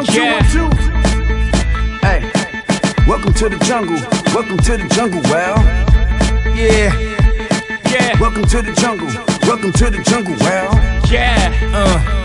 1, 2, 1, 2. Hey, welcome to the jungle. Welcome to the jungle. Well, yeah. Welcome to the jungle. Welcome to the jungle. Well, yeah.